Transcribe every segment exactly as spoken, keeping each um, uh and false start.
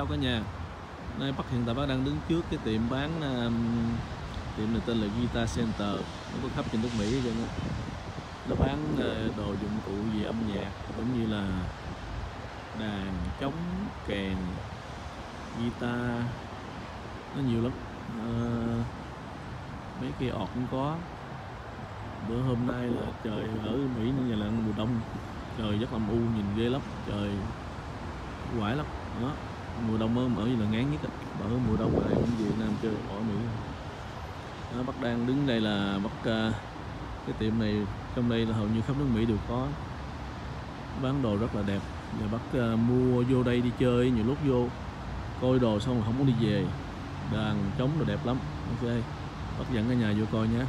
chào cả nhà. Nay Bắc hiện tại Bắc đang đứng trước cái tiệm bán um, tiệm này tên là Guitar Center, nó có khắp trên nước Mỹ vậy đó. Nó bán uh, đồ dụng cụ về âm nhạc giống như là đàn, trống, kèn, guitar, nó nhiều lắm. Uh, mấy cây ọt cũng có. Bữa hôm nay là trời ở Mỹ như là mùa đông, trời rất âm u, nhìn ghê lắm, trời quải lắm đó. Mùa đông ở ở như là ngán nhất, ở mùa đông ở đây cũng Việt Nam chơi ở Mỹ đó. Bắc đang đứng đây là Bắc, cái tiệm này trong đây là hầu như khắp nước Mỹ đều có, bán đồ rất là đẹp. Và Bắc uh, mua vô đây đi chơi, nhiều lúc vô coi đồ xong rồi không muốn đi về, đàn trống đồ đẹp lắm. Ok, Bắc dẫn cả nhà vô coi nhé.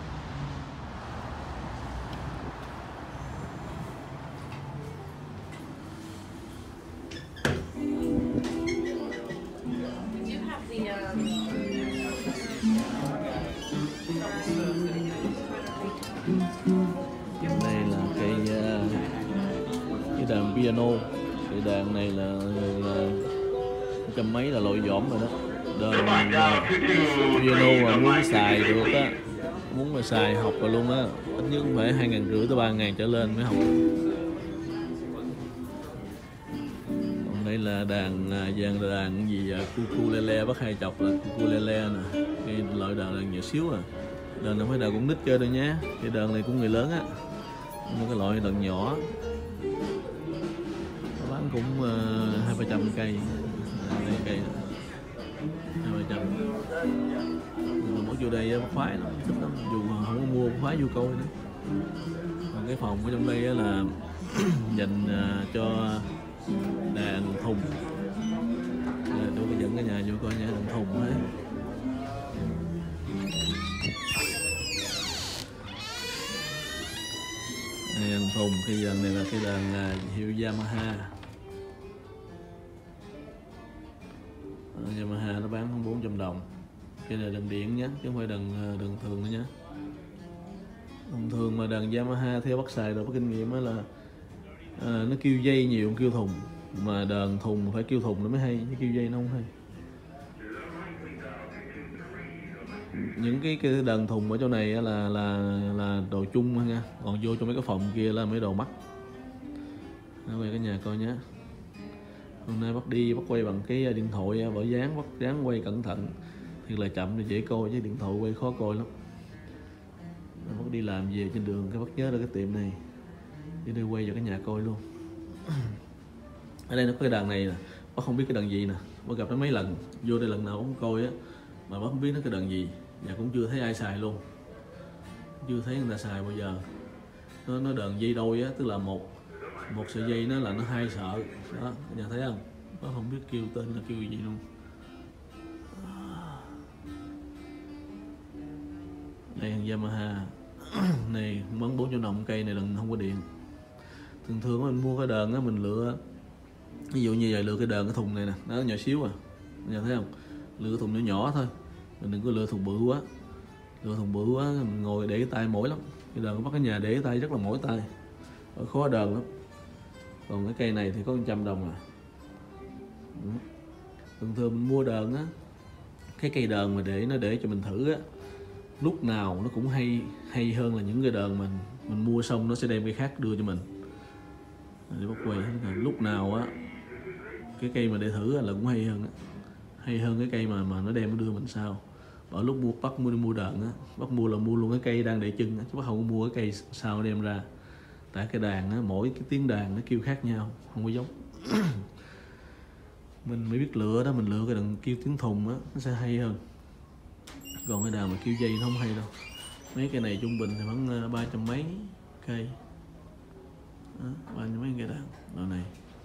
Đây là cái uh, cái đàn piano. Cái đàn này là, là trăm mấy là loại giỏm rồi đó. Đàn uh, piano mà muốn xài được á, muốn mà xài học rồi luôn á, ít nhất cũng phải hai ngàn rưỡi tới ba ngàn trở lên mới học. Còn đây là đàn dàn uh, đàn gì uh, ukulele, Bắc hay chọc là ukulele nè. Cái loại đàn là nhỏ xíu à. Đàn không phải đàn cũng nít chơi đâu nhé, cái đàn này cũng người lớn á, nhưng cái loại đàn nhỏ nó bán cũng uh, hai ba trăm cây. Đây cây hai ba trăm. Mình mỗi vô đây bắt khoái lắm, thích lắm, dù không có mua khoái vô coi nữa. Còn cái phòng ở trong đây là dành uh, cho đàn thùng. Tôi có dẫn cả nhà vô coi nha, đàn thùng ấy. Đàn thùng, cái đàn này là cái đàn uh, hiệu Yamaha. uh, Yamaha nó bán bốn trăm đồng. Cái này đàn điện nhé, chứ không phải đàn đàn thường nữa nhé. Đàn thường mà đàn Yamaha theo Bắc xài rồi có kinh nghiệm là uh, nó kêu dây nhiều, kêu thùng. Mà đàn thùng phải kêu thùng nó mới hay, chứ kêu dây nó không hay. Những cái, cái đàn thùng ở chỗ này là là là đồ chung nha, còn vô trong mấy cái phòng kia là mấy đồ mắc. Đó, quay cả nhà coi nhé. Hôm nay Bắc đi Bắc quay bằng cái điện thoại vỏ dán, Bắc dán quay cẩn thận, thiệt là chậm thì dễ coi, chứ điện thoại quay khó coi lắm. Bắc đi làm về trên đường cái Bắc nhớ ra cái tiệm này, đi đây quay cho cả nhà coi luôn. Ở đây nó có cái đàn này nè, Bắc không biết cái đàn gì nè, Bắc gặp nó mấy lần, vô đây lần nào cũng coi á, mà Bắc không biết nó cái đàn gì, và cũng chưa thấy ai xài luôn, chưa thấy người ta xài bao giờ. Nó nó đàn dây đôi á, tức là một một sợi dây nó là nó hai sợi đó, nhà thấy không? Bắc không biết kêu tên là kêu gì luôn. Đây hàng Yamaha này bán bốn trăm đồng cây này, đừng không có điện. Thường thường mình mua cái đờn á, mình lựa ví dụ như vậy, lựa cái đờn cái thùng này nè, nó nhỏ xíu à, nhà thấy không? Lựa cái thùng nhỏ nhỏ thôi, mình đừng có lựa thùng bự quá. Lựa thùng bự quá mình ngồi để cái tay mỏi lắm. Cái đờn bắt cái nhà để cái tay rất là mỏi tay, khó đờn lắm. Còn cái cây này thì có một trăm đồng à. Thường thường mình mua đờn á, cái cây đờn mà để nó để cho mình thử á, lúc nào nó cũng hay hay hơn là những cái đờn mình mình mua xong nó sẽ đem cây khác đưa cho mình. Để bắt quay lúc nào á, cái cây mà để thử là cũng hay hơn á, hay hơn cái cây mà mà nó đem nó đưa mình sau. Ở lúc mua bắt mua đi mua đờn á, bắt mua là mua luôn cái cây đang để chân á, chứ bắt không có mua cái cây sau đem ra. Tại cái đàn á, mỗi cái tiếng đàn nó kêu khác nhau, không có giống. Mình mới biết lựa đó, mình lựa cái đàn kêu tiếng thùng á, nó sẽ hay hơn. Còn cái đàn mà kêu dây nó không hay đâu. Mấy cây này trung bình thì vẫn ba trăm mấy cây, ba trăm mấy cây đàn loại này,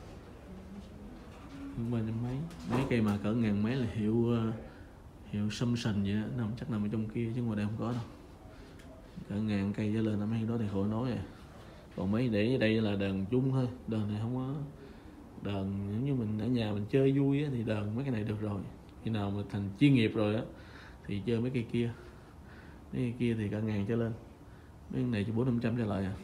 ba trăm mấy. Mấy cây mà cỡ ngàn mấy là hiệu hiệu Samsung vậy đó, nằm chắc nằm ở trong kia chứ ngoài đây không có đâu. Cỡ ngàn cây trở lên là mấy đó thì khỏi nói rồi. Còn mấy để ở đây là đàn chung thôi, đàn này không có. Đàn giống như mình ở nhà mình chơi vui á, thì đàn mấy cái này được rồi. Khi nào mà thành chuyên nghiệp rồi á thì chơi mấy cây kia. Mấy cây kia thì cả ngàn trở lên, mấy cái này chỉ bốn năm trăm trở lại à.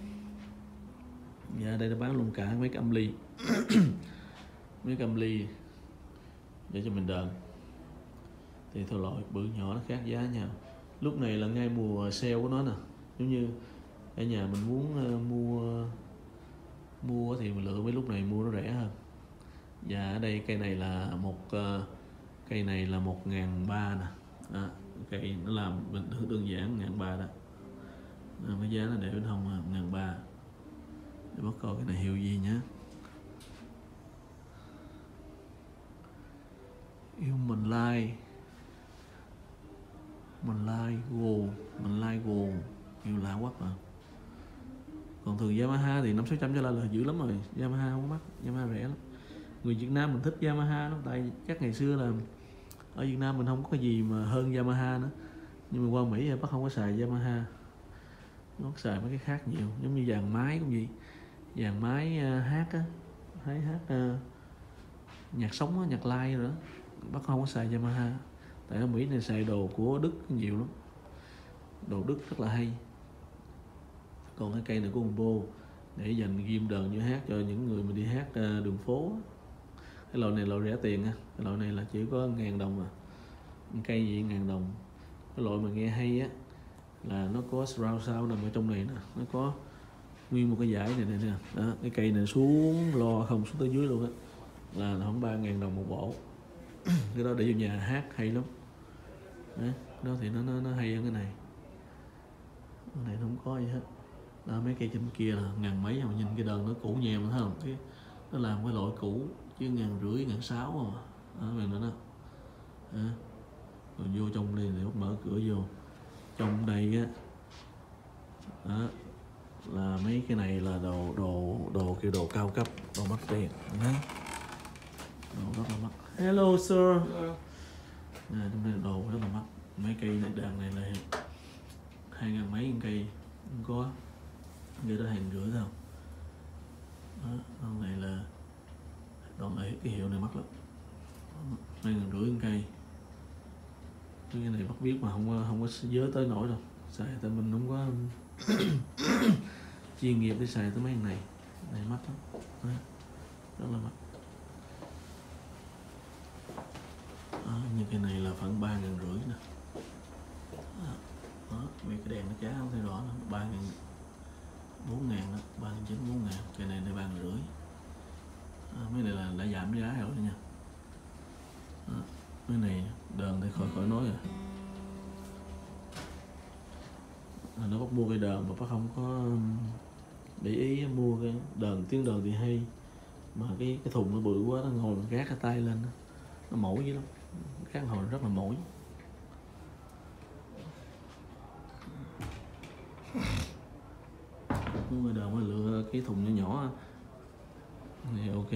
Dạ đây nó bán luôn cả mấy cái âm ly. Mấy cái âm ly để cho mình đờn. Thì thô loại bự nhỏ nó khác giá nhau. Lúc này là ngay mùa sale của nó nè, giống như ở nhà mình muốn uh, mua mua thì mình lựa mấy lúc này mua nó rẻ hơn. Và ở đây cây này là một uh, cây này là một ngàn ba nè. À, cây nó làm bình thường đơn giản một ngàn ba đó. À, cái giá nó để bên hông là một ngàn ba. Để bắt coi cái này hiệu gì nhé. Yêu mình like mình like gồ mình like gồ yêu lạ quá mà. Còn thường Yamaha thì năm sáu trăm trở lại là dữ lắm rồi. Yamaha không mắc, Yamaha rẻ lắm. Người Việt Nam mình thích Yamaha lắm, tại chắc ngày xưa là ở Việt Nam mình không có cái gì mà hơn Yamaha nữa. Nhưng mà qua Mỹ bắt không có xài Yamaha, nó xài mấy cái khác nhiều, giống như dàn máy cũng vậy. Dàn máy uh, hát á, thấy hát uh, nhạc sống á, nhạc live rồi đó, bắt không có xài Yamaha. Tại ở Mỹ này xài đồ của Đức nhiều lắm, đồ Đức rất là hay. Còn cái cây này của Combo để dành ghim đờn như hát cho những người mà đi hát uh, đường phố. Cái loại này loại rẻ tiền á, cái loại này là chỉ có ngàn đồng à, cây gì ngàn đồng. Cái loại mà nghe hay á là nó có surround sound nằm ở trong này nè, nó có nguyên một cái dải này nè, đó, cái cây này xuống lo không xuống tới dưới luôn á, là khoảng ba ngàn đồng một bộ. Cái đó để vô nhà hát hay lắm. Đấy, đó thì nó nó nó hay hơn cái này. Cái này nó không có gì hết. Đó, mấy cây trên kia là ngàn mấy, mà nhìn cái đơn nó cũ nhèm thấy không? Cái nó làm cái loại cũ chứ ngàn rưỡi, ngàn sáu mà. Đó, vậy nữa đó. Đó. Rồi vô trong đây để mở cửa vô. Trong đây á, đó, là mấy cái này là đồ đồ đồ kiểu đồ cao cấp, đồ mắc tiền. Đó. Đồ rất là mắc. Hello sir. Hello. Nè, trong đây là đồ rất là mắc. Mấy cây này đàn này là hai ngàn mấy cây không có. Cái đó hàng rưỡi thôi. Đó, con này là đoạn này cái hiệu này mắc lắm, hai ngàn rưỡi một cây. Cái này bắt biết mà không có không có giới tới nổi đâu, xài tại mình không có chuyên nghiệp để xài tới mấy cái này. Này mắc lắm. Đó, rất là mắc. Đó, như cái này là khoảng ba ngàn rưỡi nè. Đó, đó, mấy cái đèn nó chá không thấy rõ lắm, ba ngàn bốn ngàn đó, ba ngàn chín bốn ngàn. Cái này là ba ngàn rưỡi. À, mấy này là đã giảm giá rồi nha. À, mấy này đờn thì khỏi khỏi nói rồi. À, nó bắt mua cái đờn mà bắt không có để ý mua cái đờn, tiếng đờn thì hay mà cái cái thùng nó bự quá, nó ngồi gác cái tay lên nó, nó mỏi dữ lắm, khán hồi rất là mỏi. Mua cái đờn mới lựa cái thùng nhỏ nhỏ này ok.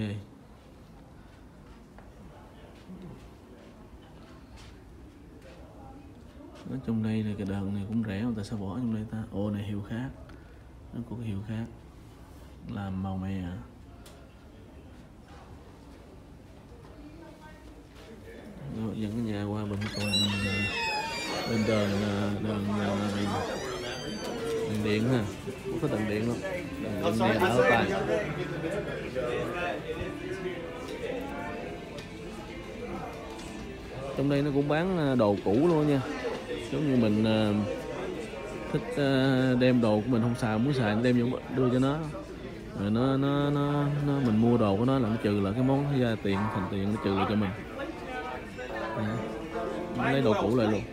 Ở trong đây là cái đờn này cũng rẻ mà tại sao bỏ trong đây ta? Ô này hiệu khác, nó có cái hiệu khác làm màu mè. Rồi, dẫn cái nhà qua bên coi bên đờn đờn này đèn điện ha, không có đèn điện lắm, đèn điện nghe đỡ tay. Trong đây nó cũng bán đồ cũ luôn nha, giống như mình uh, thích uh, đem đồ của mình không xài, muốn xài đem vô đưa cho nó, rồi nó nó nó, nó mình mua đồ của nó là nó trừ lại cái món ra tiền, thành tiền nó trừ lại cho mình. À, nó lấy đồ cũ lại luôn.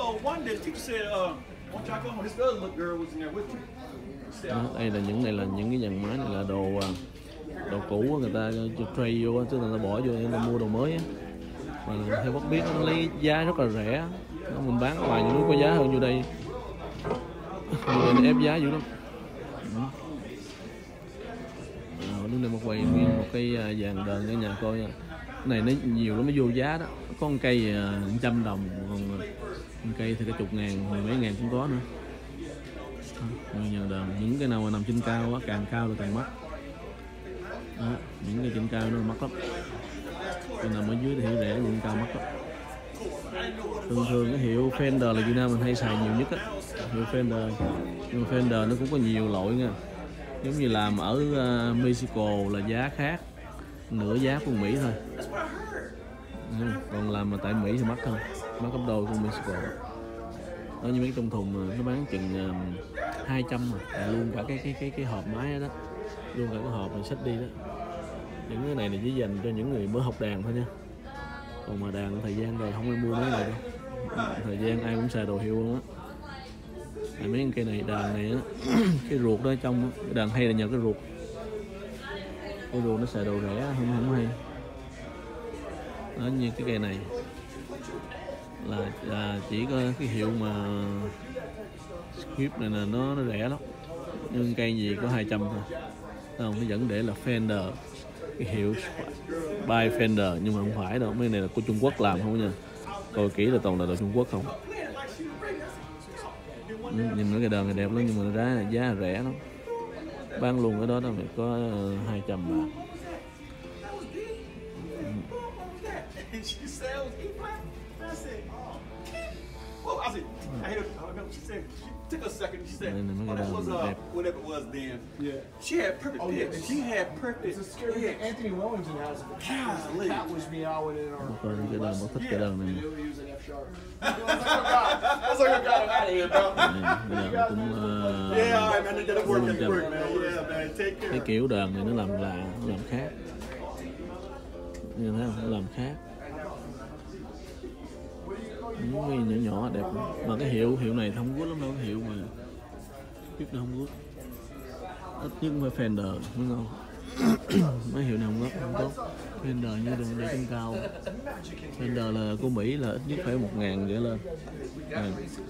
Đó, đây là những này là những cái dàn máy này là đồ đồ cũ người ta cho trade vô, tức là người ta bỏ vô để mua đồ mới á. Mà theo bác biết nó lấy giá rất là rẻ, nó mình bán ngoài những nước có giá hơn như đây, như đây nó ép giá dữ lắm. À, lúc này một quầy nguyên một cây vàng đờn cho nhà coi nha. Cái này nó nhiều lắm, nó vô giá đó, có một cây một trăm đồng, còn một cây thì cả chục ngàn, mười mấy ngàn cũng có nữa. Như nhà đờn, những cái nào mà nằm trên cao á, càng cao là càng mắc. Đó, những cái trên cao nó mắc lắm. Còn nằm ở dưới thì hiệu rẻ, nhưng cao mắc lắm. Thường thường cái hiệu Fender là Việt Nam mình hay xài nhiều nhất á, hiệu Fender. Nhưng mà Fender nó cũng có nhiều loại nha. Giống như làm ở uh, Mexico là giá khác, nửa giá của Mỹ thôi. Còn làm mà tại Mỹ thì mắc hơn, mắc gấp đôi của Mexico. Đó, như mấy trong thùng nó bán chừng uh, hai trăm mà luôn cả cái cái cái cái hộp máy đó, luôn cả cái hộp mình xách đi đó. Những cái này là chỉ dành cho những người mới học đàn thôi nha. Còn mà đàn thời gian rồi không ai mua mấy này đâu. Thời gian ai cũng xài đồ hiệu luôn á. Mấy cây này đàn này á, cái ruột đó trong cái đàn hay là nhờ cái ruột. Cái ruột nó xài đồ rẻ không không hay. Đó, như cái cây này là, là chỉ có cái hiệu mà script này là nó, nó rẻ lắm, nhưng cây gì có hai trăm thôi. Không, nó vẫn để là Fender, cái hiệu by Fender, nhưng mà không phải đâu, mấy này là của Trung Quốc làm không nha, coi kỹ là toàn là đồ Trung Quốc không. Nhìn cái đờn này đẹp lắm, nhưng mà giá giá rẻ lắm, bán luôn cái đó đó phải có hai trăm bạc. Took a second. She said, "Oh, that was uh, whatever it was then." Yeah. She had perfect oh, pitch. Yeah. She had perfect. It's a scary pitch. Anthony Williamson has it. God, cat was meowing in our. Coi cái đờn, nó thích cái đờn này. That's like I got him out of here, bro. Cái đờn cũng. Yeah, all right, man. That'll work. That'll work, man. Yeah, man. Take care. Cái kiểu đờn này nó làm là nó làm khác. Như thế không? Nó làm khác. Những cái nhỏ nhỏ đẹp mà cái hiệu hiệu này không good lắm đâu, cái hiệu mà biết nó không good, ít nhất phải Fender đúng không? Mấy hiệu này không tốt, không tốt. Fender như đồ để trên cao, Fender là của Mỹ là ít nhất phải một ngàn trở lên. À.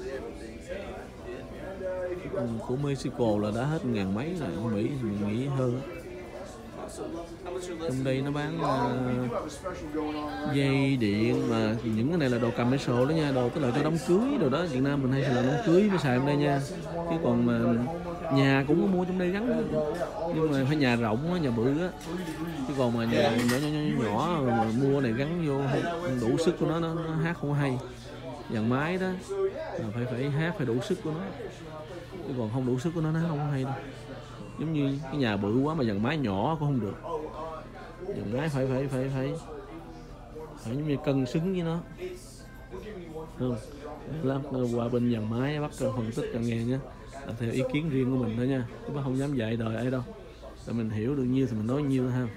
Của Mexico là đã hết ngàn mấy rồi, của Mỹ thì mình nghĩ hơn. Trong đây nó bán uh, dây điện, mà những cái này là đồ commercial đó nha, đồ tức là cho đám cưới đồ đó. Việt Nam mình hay là đám cưới mới xài trong đây nha, chứ còn mà nhà cũng có mua trong đây gắn đó. Nhưng mà phải nhà rộng á, nhà bự á, chứ còn mà nhà nhỏ nhỏ nhỏ, nhỏ mà mua này gắn vô không đủ sức của nó, nó, nó hát không hay. Dàn máy đó là phải phải hát phải đủ sức của nó, chứ còn không đủ sức của nó nó không hay đâu. Giống như cái nhà bự quá mà dàn máy nhỏ cũng không được, dàn máy phải phải phải phải phải giống như cân xứng với nó, không? Lắm qua bên dàn máy bắt phân tích cho nghe nhé, là theo ý kiến riêng của mình thôi nha, chứ bác không dám dạy đời ai đâu. Để mình hiểu được nhiêu thì mình nói nhiêu thôi ha.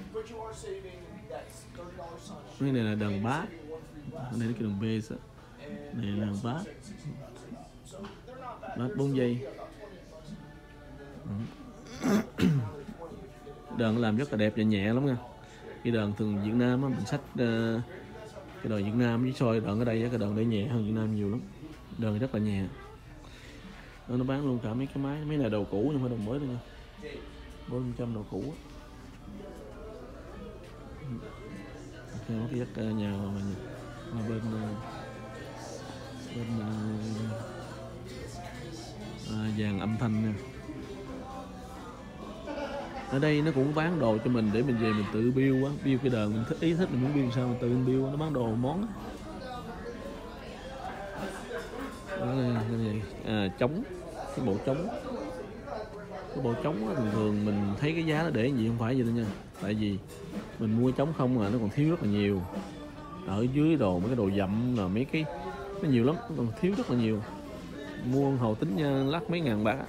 Cái này là đàn bass, đây là cái đàn bass á, này là đàn bass, bass bốn giây. Đờn làm rất là đẹp và nhẹ lắm nha. Cái đờn thường Việt Nam á, mình xách uh, cái đờn Việt Nam với soi đờn ở đây cái đờn để nhẹ hơn Việt Nam nhiều lắm. Đờn rất là nhẹ. Đó, nó bán luôn cả mấy cái máy, mấy này đồ cũ nhưng mà đồ mới thôi nha. bốn trăm đồ cũ á. Cái cái dắt nhà mà mà bên bên à, dàn âm thanh nha. Ở đây nó cũng bán đồ cho mình để mình về mình tự build á, build cái đờn mình thích, ý thích mình muốn build sao mình tự build. Nó bán đồ món đó này, cái này à, trống, cái bộ trống, cái bộ trống á, thường thường mình thấy cái giá nó để gì không phải vậy đâu nha, tại vì mình mua trống không mà nó còn thiếu rất là nhiều. Ở dưới đồ mấy cái đồ dặm là mấy cái nó nhiều lắm, nó còn thiếu rất là nhiều. Mua hầu tính nha, lắc mấy ngàn bạc.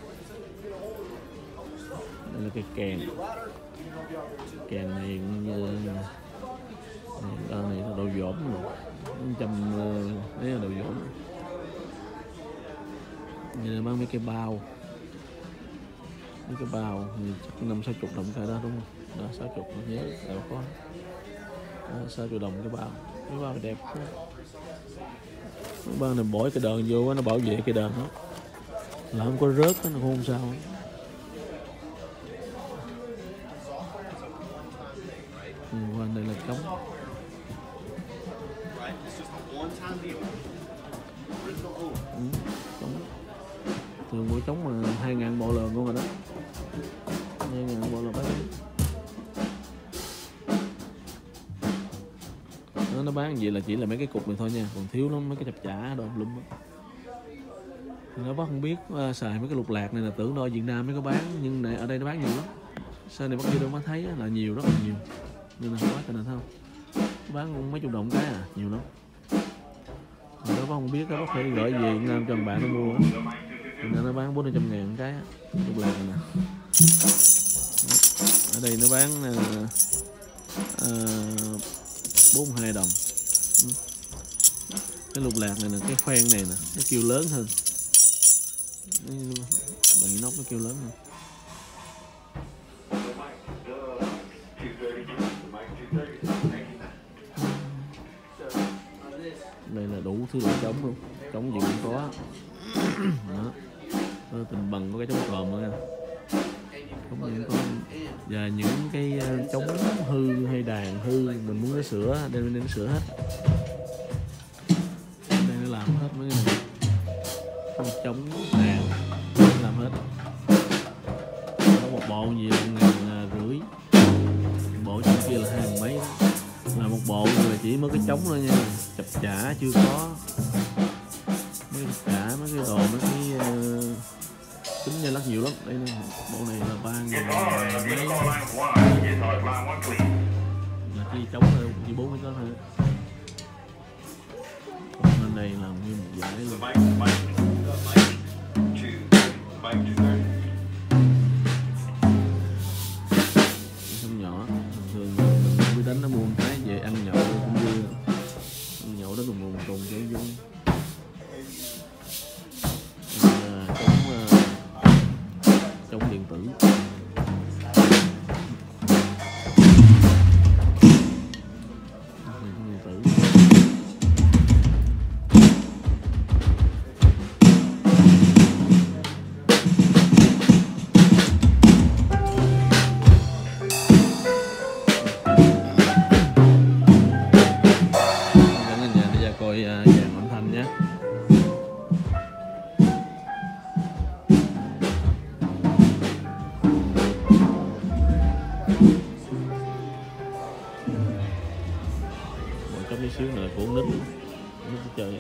Đây là cái kèn, kèn này như đây này là đồ dỗm rồi, trăm đấy là đồ dỗm. Như là bán mấy cái bao, mấy cái bao chắc năm sáu chục đồng cái đó đúng không? Đó sáu chục nhớ đâu có sáu chục đồng cái bao, cái bao đẹp. Cái bao này bỏ cái đờn vô nó bảo vệ cái đờn đó là không có rớt nó không sao. Ừ, qua đây là trống. Ừ, trống. Thường mỗi trống mà hai ngàn bộ lờn luôn rồi đó, hai ngàn bộ lờn bán. Nó, nó bán gì là chỉ là mấy cái cục này thôi nha, còn thiếu lắm mấy cái chập chả đồ lum á. Nó bác không biết uh, xài mấy cái lục lạc này là tưởng đâu Việt Nam mới có bán, nhưng này ở đây nó bán nhiều lắm. Sao này bác kia đâu có thấy là nhiều, rất là nhiều, nên là không có cho nên không. bán mấy chục đồng cái à, nhiều lắm. Mà nó không biết, nó phải gửi về Nam cho bạn nó mua, nên nó bán bốn trăm ngàn cái lục lạc này nè. Ở đây nó bán bốn mươi hai đồng. Cái lục lạc này nè, cái khoen này nè, nó kêu lớn hơn. Bằng inox nó kêu lớn hơn. Đây là đủ thứ loại trống luôn, trống gì cũng có. Đó. Tình bằng có cái trống còm nữa nha. Trống gì cũng có. Và những cái trống hư hay đàn hư mình muốn nó sửa, đem đến sửa hết. Đây nó làm hết mấy cái này. Trống đàn làm hết. Có một bộ gì một ngàn rưỡi, bộ trên kia là hai mấy đó. Là một bộ mà chỉ mới cái trống thôi nha, chập chả chưa có, mấy cái chập chả, mấy cái đồ, mấy cái uh, tính nha lắc nhiều lắm. Đây nè, bộ này là ba ngàn mấy, là chỉ trống thôi, chỉ bốn cái đó thôi. Bên đây là nguyên một dải luôn. Không nhỏ, thường mình đánh nó mua một cái về ăn nhậu cũng vui, ăn nhậu đó cùng cùng cùng cho vui. À, chống chống điện tử. Điện tử. Coi dàn âm thanh nhé. Một chút tí xíu nữa của nít nít chơi.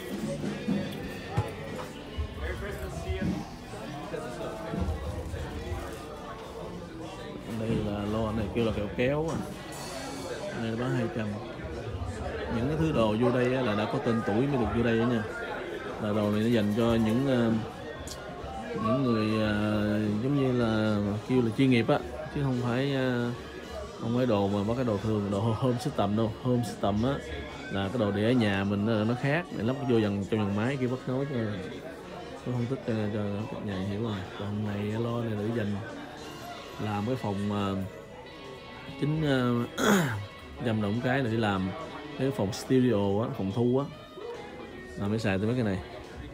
Đây là lo này kêu là kẹo kéo à. Này nó bán hai trăm. Những cái thứ đồ vô đây là đã có tên tuổi mới được vô đây nha. Là đồ này nó dành cho những những người giống như là kêu là chuyên nghiệp á, chứ không phải không phải đồ mà bắt cái đồ thường, đồ home system đâu. Home system á là cái đồ để ở nhà mình nó khác, để lắp vô dần trong dàn máy kia bắt nối cho tôi không thích cho cho các nhà hiểu rồi. Còn này lo này để dành làm cái phòng chính trăm đồng cái để làm cái phòng studio á, phòng thu á, là mới xài tới mấy cái này.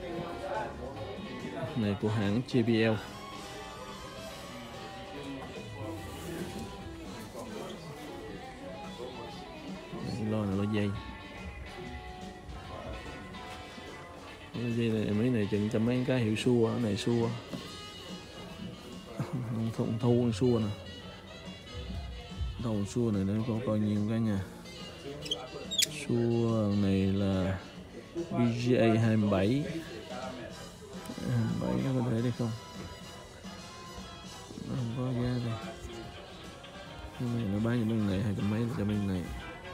Này của hãng J B L. Lo này lo dây. Cái dây này mấy này chừng trăm mấy cái hiệu xua, cái này xua. Phòng thu xua nè. Đầu xua này nó có coi nhiều cái nha. Xua này là B G A hai mươi bảy. hai mươi bảy nó có thể đây không? Nó không có giá đây. Cái này nó bán cho bên này hai trăm mấy cho bên này.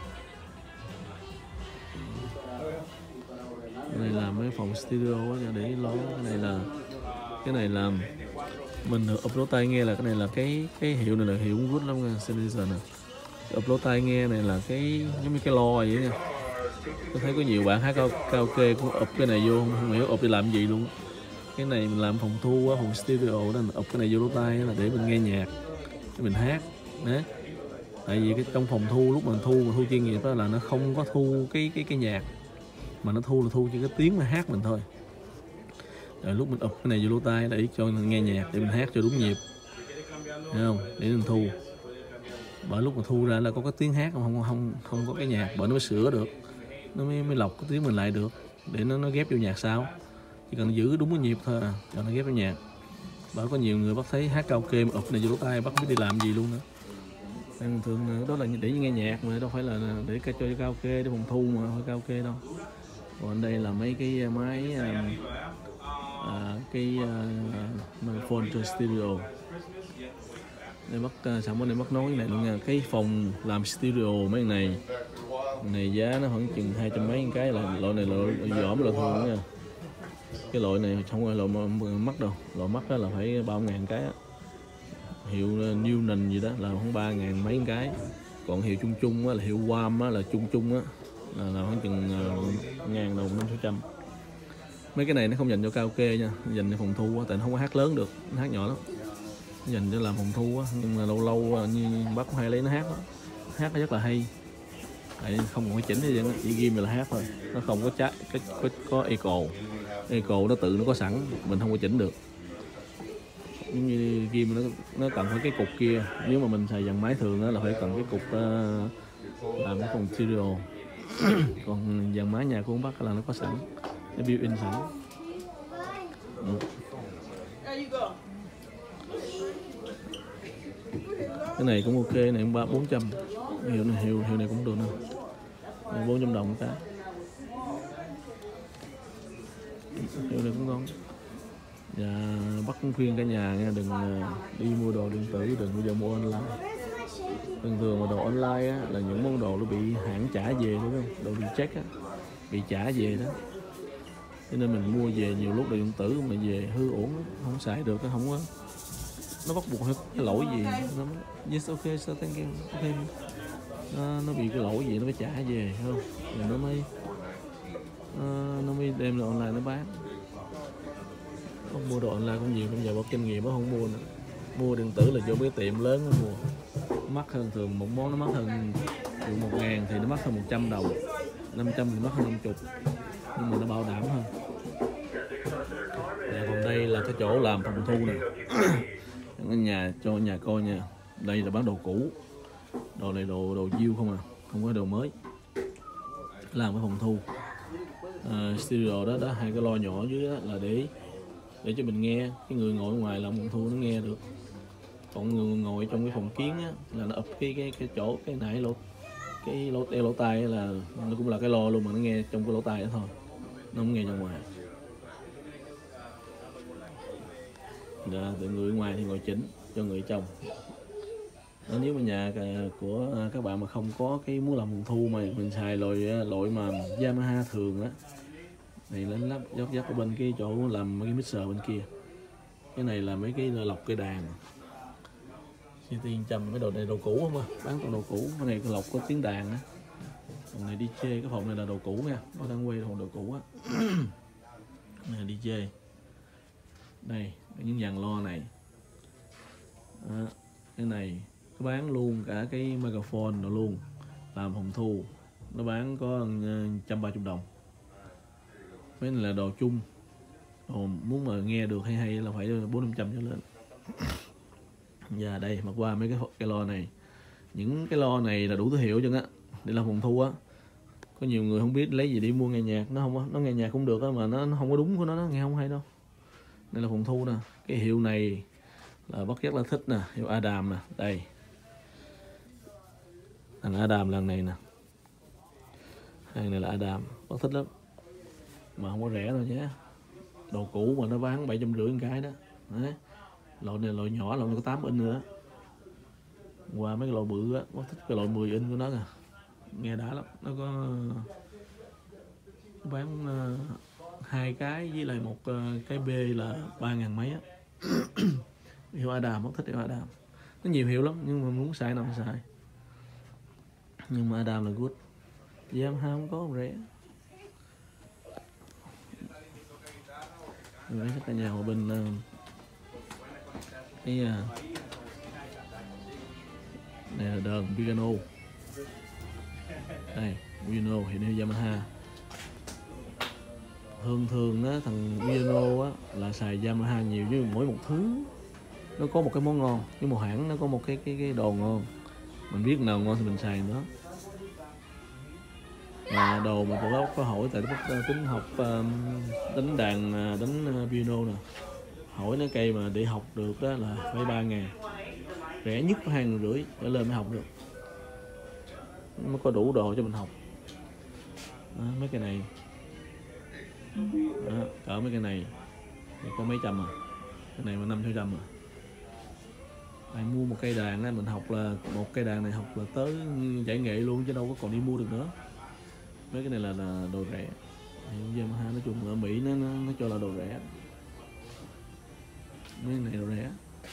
Cái này là mấy phòng studio á, để lo. Cái này là cái này làm mình ốp lỗ tai nghe, là cái này là cái cái hiệu này là hiệu good lắm nha, Sennheiser nè. Ốp lỗ tai nghe này là cái giống như cái lo vậy nha. Tôi thấy có nhiều bạn hát karaoke cũng ốp cái này vô, không hiểu ốp để làm gì luôn. Cái này mình làm phòng thu á, phòng studio đó, ốp cái này vô lỗ tai là để mình nghe nhạc, để mình hát. Đấy. Tại vì cái trong phòng thu lúc mình thu mà thu chuyên nghiệp đó là nó không có thu cái cái cái nhạc, mà nó thu là thu chỉ cái tiếng mà hát mình thôi. Rồi lúc mình ụp cái này vô lỗ tai để cho mình nghe nhạc, để mình hát cho đúng nhịp, thấy không? Để mình thu. Bởi lúc mà thu ra là có cái tiếng hát, không không không có cái nhạc, bởi nó mới sửa được, nó mới mới lọc cái tiếng mình lại được, để nó nó ghép vô nhạc sau. Chỉ cần giữ đúng cái nhịp thôi à, cho nó ghép vô nhạc. Bởi có nhiều người bắt thấy hát karaoke mà ụp này vô lỗ tai bắt biết đi làm gì luôn nữa. Nên thường đó là để nghe nhạc mà đâu phải là để cho karaoke, để phòng thu mà phải karaoke đâu. Còn đây là mấy cái máy à, cái uh, microphone cho studio. Đây bắt uh, sẵn bên đây bắt nối này luôn nha. Cái phòng làm studio mấy này Này giá nó khoảng chừng hai trăm mấy một cái, là loại này là loại vỏ mới là thường nha. Cái loại này không phải loại mắc đâu, loại mắc đó là phải ba ngàn cái á. Hiệu Newman gì đó là khoảng ba ngàn mấy một cái. Còn hiệu chung chung á, là hiệu Wam á, là chung chung á, là, là khoảng chừng uh, ngàn đồng năm sáu trăm. Mấy cái này nó không dành cho karaoke nha, dành cho phòng thu á, tại nó không có hát lớn được, nó hát nhỏ lắm. Nó dành cho làm phòng thu á, nhưng mà lâu lâu như bác hay lấy nó hát đó. Hát nó rất là hay. Tại không còn phải chỉnh gì vậy, chỉ ghim là hát thôi, nó không có trái cái có, có echo. Echo nó tự nó có sẵn, mình không có chỉnh được. Giống như ghim nó nó cần phải cái cục kia, nếu mà mình xài dàn máy thường đó là phải cần cái cục uh, làm cái phần stereo. Còn dàn máy nhà của ông bác là nó có sẵn, nó built-in sẵn. Ừ. Cái này cũng ok, này cũng ba bốn trăm, hiệu này hiệu hiệu này cũng được nè, bốn trăm đồng cái. Hiệu này cũng ngon. Và bắt cũng khuyên cả nhà nha, đừng đi mua đồ điện tử, đừng bao giờ mua online. Thường thường mà đồ online á, là những món đồ nó bị hãng trả về đúng không? Đồ bị check á, bị trả về đó. Cho nên mình mua về nhiều lúc đồ điện tử mà về hư ổn, không xài được, nó không có, nó bắt buộc cái lỗi gì nó yes ok so thank you okay. nó, nó bị cái lỗi gì nó phải trả về không, rồi nó mới nó, nó mới đem đồ online nó bán. Không mua đồ online cũng nhiều, bây giờ có kinh nghiệm nó không mua nữa. Mua điện tử là vô cái tiệm lớn nó mua, mắc hơn, thường một món nó mắc hơn, dụ một ngàn thì nó mắc hơn một trăm đồng, năm trăm thì mắc hơn năm chục, nhưng mà nó bảo đảm hơn. Và còn đây là cái chỗ làm phòng thu này. Nhà cho nhà coi nha, đây là bán đồ cũ, đồ này đồ đồ diêu không à, không có đồ mới. Làm cái phòng thu à, stereo đó đó, hai cái loa nhỏ dưới đó là để để cho mình nghe, cái người ngồi ngoài làm phòng thu nó nghe được. Còn người ngồi trong cái phòng kiến á, là nó ập cái cái cái chỗ cái nãy lỗ cái lỗ đeo lỗ tai là nó cũng là cái lo luôn, mà nó nghe trong cái lỗ tai đó thôi, nó không nghe ra ngoài. Dạ, từ người ngoài thì ngồi chỉnh cho người trong. Đó, nếu mà nhà của các bạn mà không có cái muốn làm phòng thu mà mình xài loại loại mà Yamaha thường á, này lên lắp dốc dốc ở bên cái chỗ làm mấy cái mixer bên kia. Cái này là mấy cái lọc cây đàn, chi tiền trăm. Cái đồ này đồ cũ không à, bán toàn đồ cũ. Cái này cái lọc có tiếng đàn á. Còn này đi chê, cái phòng này là đồ cũ nha, có đang quay phòng đồ cũ á. Này đi chê. Đây, những dàn lo này. Đó, cái này nó bán luôn cả cái microphone rồi luôn, làm phòng thu nó bán có một trăm ba mươi đồng. Mấy này là đồ chung, đồ muốn mà nghe được hay hay là phải bốn năm trăm trở lên. Và đây mà qua mấy cái cái lo này, những cái lo này là đủ thứ hiệu chứ á, để làm phòng thu á. Có nhiều người không biết lấy gì để mua nghe nhạc, nó không nó nghe nhạc cũng được á, mà nó, nó không có đúng của nó, nó nghe không hay đâu. Đây là phòng thu nè, cái hiệu này là bác rất là thích nè, hiệu Adam nè, đây. Thằng Adam lần này nè, hàng này là Adam, bác thích lắm, mà không có rẻ đâu nhé. Đồ cũ mà nó bán bảy trăm rưỡi một cái đó. Đấy. Loại này loại nhỏ, loại này có tám inch nữa. Qua mấy cái loại bự á, bác thích cái loại mười inch của nó nè, nghe đã lắm. Nó có nó bán uh, hai cái với lại một uh, cái B là ba ngàn mấy á. Hiệu Adam, bác thích hiệu Adam. Nó nhiều hiệu lắm nhưng mà muốn xài nào thì xài. Nhưng mà Adam là good. Yamaha không có rẻ. Rồi cả nhà ở bên uh, cái uh, này là đờn piano. Đây, piano hiện nay Yamaha. Thường thường á, thằng piano á là xài Yamaha nhiều, chứ mỗi một thứ nó có một cái món ngon, với một hãng nó có một cái cái cái đồ ngon, mình biết nào ngon thì mình xài nó. Và đồ mà tụi nó có hỏi, tại tụi tính học đánh đàn, đánh piano nè, hỏi nó cây mà để học được đó là phải ba ngàn, rẻ nhất có hai ngàn rưỡi trở lên mới học được, mới có đủ đồ cho mình học. Đó, mấy cái này đó, cỡ mấy cái này thì có mấy trăm à, cái này mà năm sáu trăm à. Bạn mua một cây đàn á, mình học là một cây đàn này học là tới giải nghệ luôn chứ đâu có còn đi mua được nữa. Mấy cái này là, là đồ rẻ. Yamaha nói chung ở Mỹ nó, nó, nó cho là đồ rẻ. Mấy cái này đồ rẻ.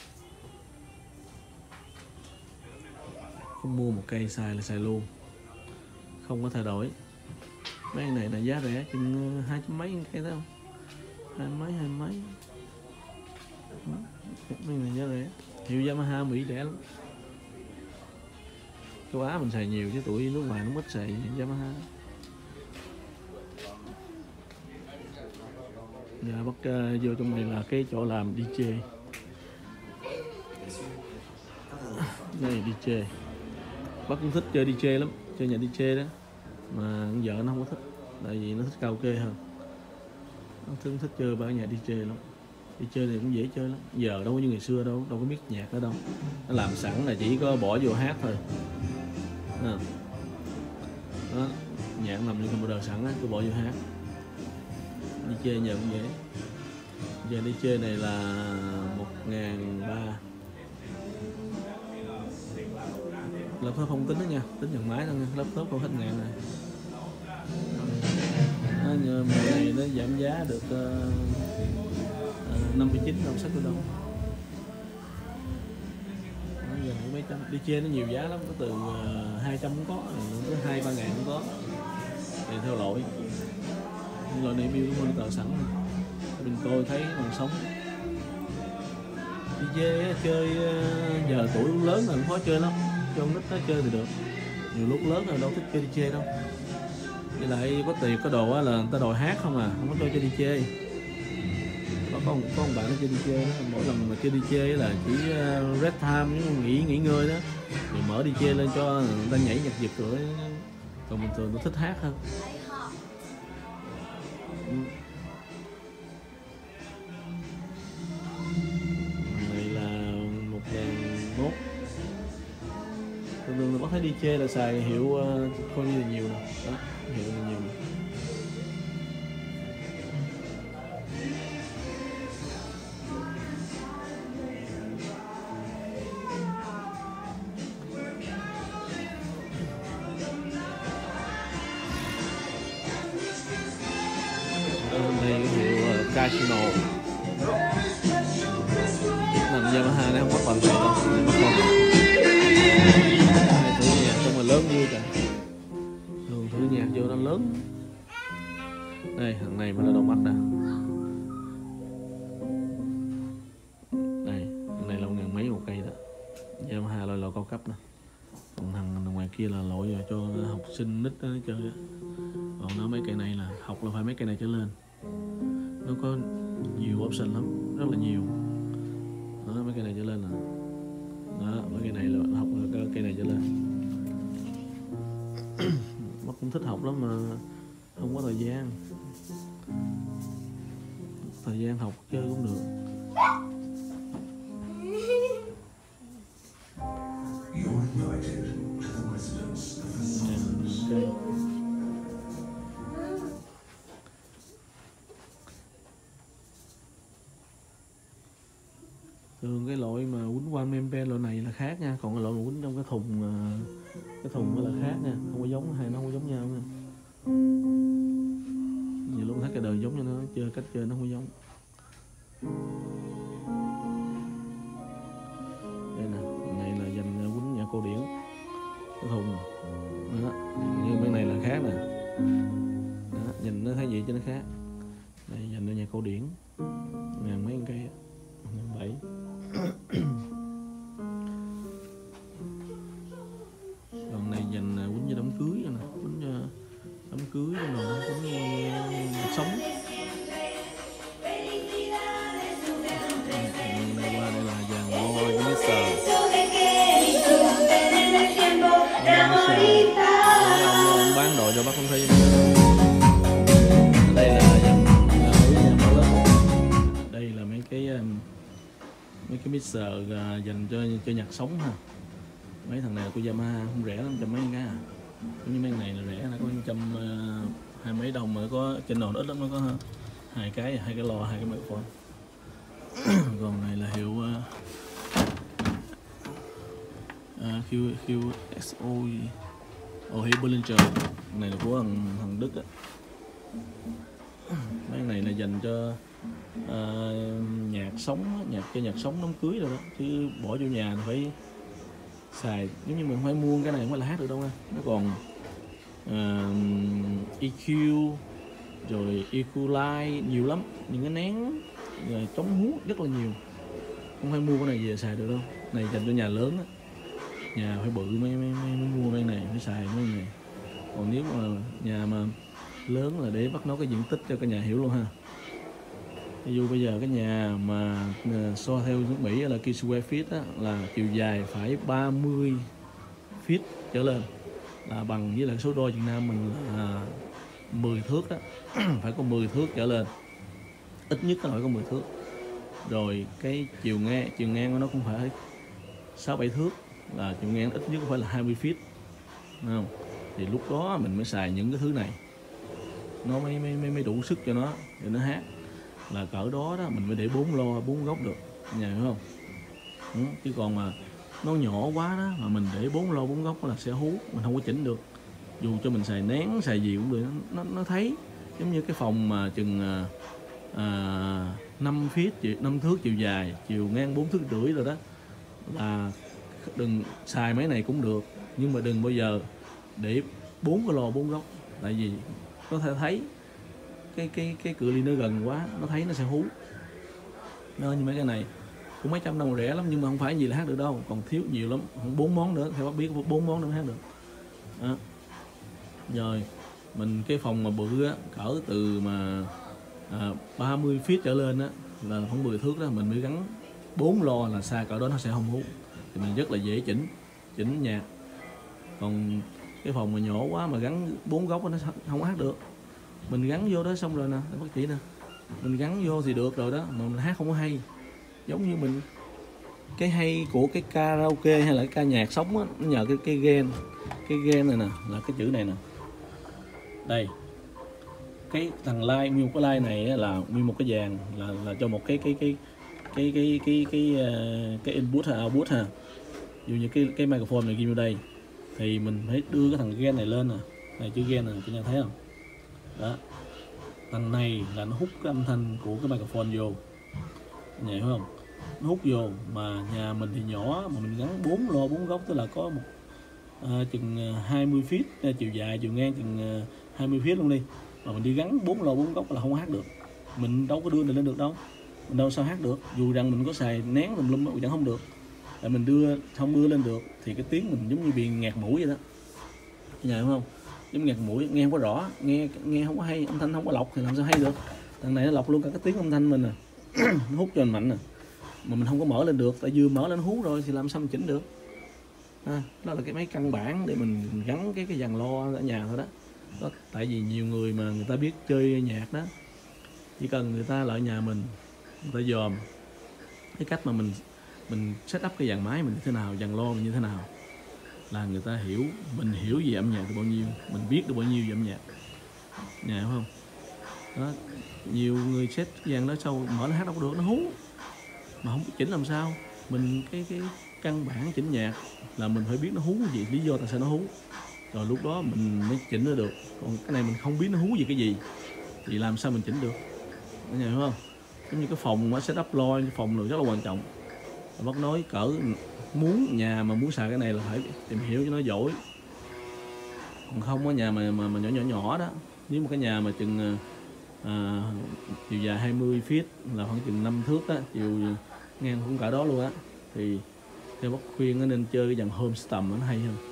Không mua một cây xài là xài luôn, không có thay đổi. Mấy cái này là giá rẻ, chừng hai trăm mấy cây đó không? Hai mấy, hai mấy. Mấy này giá rẻ. Hiệu Yamaha Mỹ rẻ lắm. Châu Á mình xài nhiều chứ tụi nước ngoài nó ít xài Yamaha. Dạ bắt uh, vô trong này là cái chỗ làm đi jê. Đây đi jê. Bác cũng thích chơi đi jê lắm, chơi nhà đi jê đó. Mà vợ nó không có thích, tại vì nó thích karaoke hơn. Nó thích, thích chơi ba nhà đi jê lắm. Đi chơi thì cũng dễ chơi lắm. Giờ đâu có như ngày xưa đâu, đâu có biết nhạc ở đâu. Nó làm sẵn là chỉ có bỏ vô hát thôi. À. Đó, nhạc nằm như computer sẵn á, cứ bỏ vô hát. Đi chơi giờ cũng dễ. Giờ đi chơi này là một ngàn ba trăm. Laptop không tính đó nha, tính nhận máy thôi nha, laptop không hết ngàn này. Đó, mùa này nó giảm giá được uh, uh, năm mươi chín đồng sách đâu. Giờ mấy trăm đi chơi nó nhiều giá lắm, có từ uh, hai trăm cũng có, tới hai ba ngàn cũng có, tùy theo loại. Loại này build có monitor sẵn này. Mình coi thấy còn sống. đi jê chơi uh, giờ tuổi lớn rồi khó chơi lắm, cho con nít nó chơi thì được. Nhiều lúc lớn rồi đâu thích chơi đi jê đâu. Với lại có tiền có đồ á là người ta đòi hát không à, không có cho chơi đi jê. Có con có một bạn nó chơi đi jê đó, mỗi lần mà chơi đi jê là chỉ uh, rest time, nghỉ nghỉ ngơi đó, rồi mở đi jê lên cho người ta nhảy nhạc giật rồi. Còn bình thường nó thích hát hơn. Này là một ngàn mốt. Thường thường là bác thấy đi jê là xài hiệu uh, coi như là nhiều nè. Đó, hiệu là nhiều. Đây cái hiệu uh, Casino. Làm Yamaha này không có phần này đâu. Thử nhạc xong rồi lớn vui cả. Thường thử nhạc vô nó lớn. Đây thằng này mới là đầu mắt nè. Đây thằng này là một ngàn mấy một cây đó. Yamaha loại loại cao cấp nè. Còn thằng ngoài kia là loại cho học sinh nít nó chơi đó. Còn nó mấy cây này là học là phải mấy cây này trở lên. Nó có nhiều option lắm, rất là nhiều. Đó, mấy cây này trở lên nè. Đó, mấy cây này là học là cây này trở lên. Bác cũng thích học lắm mà không có thời gian. Thời gian học chơi cũng được. Okay. Thường cái loại mà quýnh one man band loại này là khác nha, còn cái loại mà quýnh trong cái thùng cái thùng đó là khác nha, không có giống, hai nó không có giống nhau nha. Nhiều lúc thấy cái đời giống như nó chơi, cách chơi nó không có giống. Đây nè, này là dành quýnh nhạc cổ điển, cái thùng đó, như bên này là khác nè. Đó, nhìn nó thấy gì cho nó khác. Đây dành cho nhạc cổ điển, ngàn mấy cây, ngàn bảy. Còn này dành quýnh cho đám cưới nè, quýnh cho đám cưới cho nó quýnh sống. Này qua đây là dàn Lloyd Mixer. Ông bán đồ cho bác không thấy. Đây là dàn đây là mấy cái mấy cái mixer dành cho cho nhạc sống ha. Mấy thằng này của Yamaha không rẻ lắm, trăm mấy cái à. Như mấy này là rẻ, nó có trăm uh, hai mấy đồng mà có trên nồi ít lắm, nó có hai cái hai cái loa, hai cái microphone. Còn này là hiệu uh, à, Q Q S O Ồ Hiệu Bollinger này là của thằng, thằng Đức á. Mấy này là dành cho uh, nhạc sống, nhạc cho nhạc sống đám cưới rồi đó, chứ bỏ vô nhà phải xài, giống như mình phải mua cái này không phải là hát được đâu nha. Nó còn uh, E Q rồi Equalize nhiều lắm, những cái nén rồi chống hút rất là nhiều, không phải mua cái này về xài được đâu. Này dành cho nhà lớn á, nhà phải bự mới, mới, mới, mới mua cái này, mới xài mấy này. Còn nếu mà nhà mà lớn là để bắt nó cái diện tích cho cả nhà hiểu luôn ha. Ví dụ bây giờ cái nhà mà so theo nước Mỹ là key square feet á, là chiều dài phải ba mươi feet trở lên, là bằng với lại số đo Việt Nam mình là mười thước đó. Phải có mười thước trở lên, ít nhất là phải có mười thước. Rồi cái chiều ngang chiều ngang của nó cũng phải sáu bảy thước, là chiều ngang ít nhất cũng phải là hai mươi feet, đúng không? Thì lúc đó mình mới xài những cái thứ này, nó mới mới mới, mới đủ sức cho nó để nó hát. Là cỡ đó đó mình mới để bốn lo bốn góc được, nhà hiểu không? Ừ, chứ còn mà nó nhỏ quá đó mà mình để bốn lo bốn góc là sẽ hú, mình không có chỉnh được. Dù cho mình xài nén xài gì cũng được, nó nó thấy giống như cái phòng mà chừng à, năm feet năm thước chiều dài, chiều ngang bốn thước rưỡi rồi đó, là đừng xài mấy này cũng được, nhưng mà đừng bao giờ để bốn cái lò bốn góc, tại vì có thể thấy cái cái cái cự ly nó gần quá, nó thấy nó sẽ hú. Nên như mấy cái này cũng mấy trăm đồng rẻ lắm, nhưng mà không phải gì là hát được đâu, còn thiếu nhiều lắm, không bốn món nữa, theo bác biết bốn món nữa mới hát được đó. Rồi mình cái phòng mà bự á, cỡ từ mà à, ba mươi feet trở lên á, là khoảng mười thước đó, mình mới gắn bốn lo là xa cỡ đó nó sẽ không hú, thì mình rất là dễ chỉnh chỉnh nhạc. Còn cái phòng mà nhỏ quá mà gắn bốn góc nó không hát được. Mình gắn vô đó xong rồi nè, bác chỉ nè, mình gắn vô thì được rồi đó, mà mình hát không có hay. Giống như mình cái hay của cái karaoke hay là cái ca nhạc sống á, nó nhờ cái cái gain, cái gain này nè, là cái chữ này nè. Đây, cái thằng line, nguyên một cái line này á, là nguyên một cái dàn là là cho một cái cái cái cái cái cái cái cái, cái input hay output ha. Dù như cái cái microphone này ghi vô đây thì mình phải đưa cái thằng gain này lên nè, này chữ gain này, các nhà thấy không? Đó, thằng này là nó hút cái âm thanh của cái microphone vô, nhà hiểu không? Nó hút vô, mà nhà mình thì nhỏ mà mình gắn bốn lo bốn góc, tức là có một à, chừng hai mươi feet chiều dài, chiều ngang chừng hai mươi feet luôn đi, mà mình đi gắn bốn lo bốn góc là không hát được. Mình đâu có đưa này lên được đâu, mình đâu sao hát được, dù rằng mình có xài nén tùm lum vẫn không được. Tại mình đưa không đưa lên được thì cái tiếng mình giống như bị nghẹt mũi vậy đó, nhà hiểu không? Giống nghẹt mũi, nghe không có rõ, nghe nghe không có hay, âm thanh không có lọc thì làm sao hay được. Thằng này nó lọc luôn cả cái tiếng âm thanh mình nè. Nó hút cho mình mạnh nè, mà mình không có mở lên được, tại vừa mở lên hú rồi thì làm sao mình chỉnh được. À, đó là cái máy căn bản để mình gắn cái cái dàn lo ở nhà thôi đó. Đó, tại vì nhiều người mà người ta biết chơi nhạc đó, chỉ cần người ta lại nhà mình, người ta dòm cái cách mà mình mình set up cái dàn máy mình như thế nào, dàn lo mình như thế nào, là người ta hiểu, mình hiểu về âm nhạc được bao nhiêu, mình biết được bao nhiêu về âm nhạc, nhà hiểu không? Đó, nhiều người set dàn đó sau mở nó hát đâu có được, nó hú mà không biết chỉnh làm sao. Mình cái cái căn bản chỉnh nhạc là mình phải biết nó hú gì, lý do tại sao nó hú, rồi lúc đó mình mới chỉnh nó được. Còn cái này mình không biết nó hú gì cái gì thì làm sao mình chỉnh được, nhà hiểu không? Giống như cái phòng mà setup lo, cái phòng này rất là quan trọng. Bác nói cỡ muốn nhà mà muốn xài cái này là phải tìm hiểu cho nó giỏi. Còn không ở nhà mà, mà mà nhỏ nhỏ nhỏ đó, nếu một cái nhà mà chừng à, chiều dài hai mươi feet là khoảng chừng năm thước á, chiều ngang cũng cả đó luôn á, thì theo bác khuyên nó nên chơi cái dàn home stem, nó hay hơn,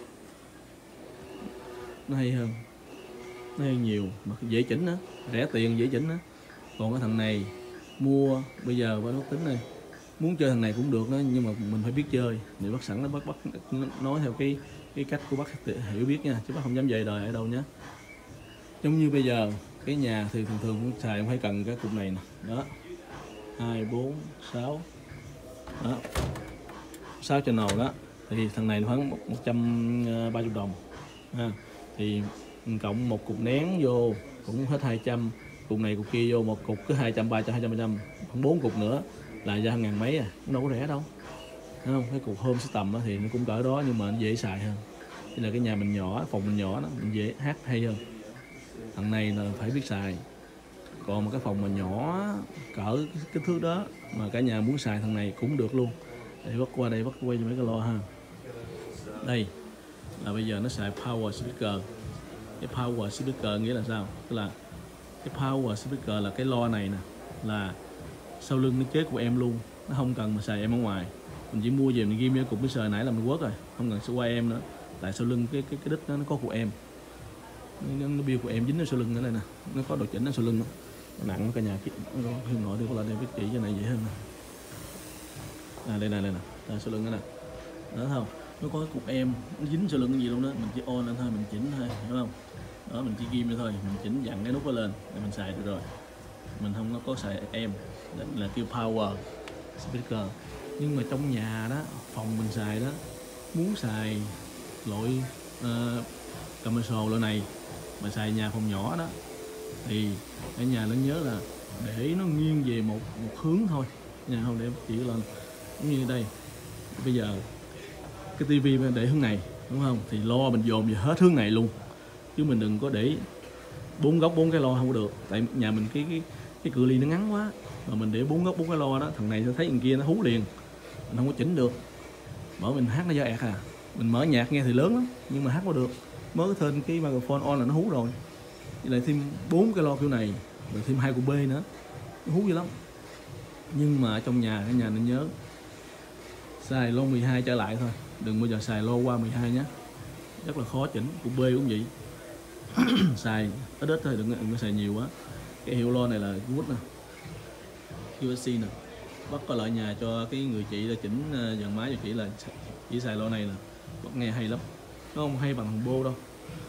nó hay hơn, nó hay nhiều mà dễ chỉnh nữa, rẻ tiền dễ chỉnh nữa. Còn cái thằng này mua bây giờ bác tính này, muốn chơi thằng này cũng được đó, nhưng mà mình phải biết chơi. Để bác sẵn nó bác bác nói theo cái cái cách của bác hiểu biết nha, chứ bác không dám dạy đời ở đâu nhé. Giống như bây giờ cái nhà thì thường thường cũng xài, phải cần cái cục này nè, đó, hai bốn sáu đó, sáu channel đó, thì thằng này khoảng một trăm ba mươi đồng ha. Thì cộng một cục nén vô cũng hết hai trăm, cục này cục kia vô một cục cứ hai trăm, ba trăm, hai trăm, ba trăm, khoảng bốn cục nữa là ra ngàn mấy à, cũng đâu có rẻ đâu. Thấy không? Cái cục home system thì nó cũng cỡ đó nhưng mà nó dễ xài hơn. Đây là cái nhà mình nhỏ, phòng mình nhỏ đó, mình dễ hát hay hơn. Thằng này là phải biết xài. Còn một cái phòng mà nhỏ cỡ kích thước đó mà cả nhà muốn xài thằng này cũng được luôn. Để bắt qua đây, bắt quay cho mấy cái lo ha. Đây là bây giờ nó xài power speaker. Cái power speaker nghĩa là sao? Tức là cái power speaker là cái lo này nè, là sau lưng nó chế của em luôn, nó không cần mà xài em ở ngoài. Mình chỉ mua về mình ghim vô cục cái sợi nãy là mình quất rồi, không cần sẽ quay em nữa. Tại sau lưng cái cái cái đít đó, nó có của em, nó, nó biêu của em dính ở sau lưng ở đây nè, nó có độ chỉnh ở sau lưng đó. Nó nặng cả nhà kia, hướng nội đi có lại đây biết chỉ cho này dễ hơn nè. À đây này đây nè, đây sau lưng đó nè, đó không? Nó có cái cục em nó dính sau lưng cái gì luôn đó, mình chỉ on lên thôi, mình chỉnh thôi, hiểu không? Đó mình chỉ ghim nữa thôi, mình chỉnh dặn cái nút nó lên để mình xài được rồi. Mình không có xài em, đó là kêu power speaker. Nhưng mà trong nhà đó, phòng mình xài đó, muốn xài loại uh, commercial loại này mà xài nhà phòng nhỏ đó thì ở nhà nó nhớ là để nó nghiêng về một một hướng thôi nha, không để chỉ lên giống như đây. Bây giờ cái tivi để hướng này đúng không, thì lo mình dồn về hết hướng này luôn, chứ mình đừng có để bốn góc bốn cái lo, không có được. Tại nhà mình cái cái cái cự ly nó ngắn quá, mà mình để bốn góc bốn cái lo đó, thằng này nó thấy thằng kia nó hú liền, mình không có chỉnh được. Mở mình hát nó do ẹt à, mình mở nhạc nghe thì lớn lắm nhưng mà hát có được, mới thêm cái microphone on là nó hú rồi. Với lại thêm bốn cái lo kiểu này, rồi thêm hai cục B nữa, nó hú dữ lắm. Nhưng mà ở trong nhà cái nhà nên nhớ xài lo mười hai trở lại thôi, đừng bao giờ xài lo qua mười hai nhé, rất là khó chỉnh. Cục B cũng vậy. Xài ít ít thôi, đừng, đừng có xài nhiều quá. Cái hiệu lo này là Wood nè, u ét xê nè, bắt có lại nhà cho cái người chị là chỉnh dàn máy cho chị là chỉ xài lo này nè, bắt nghe hay lắm. Nó không hay bằng thằng bô đâu.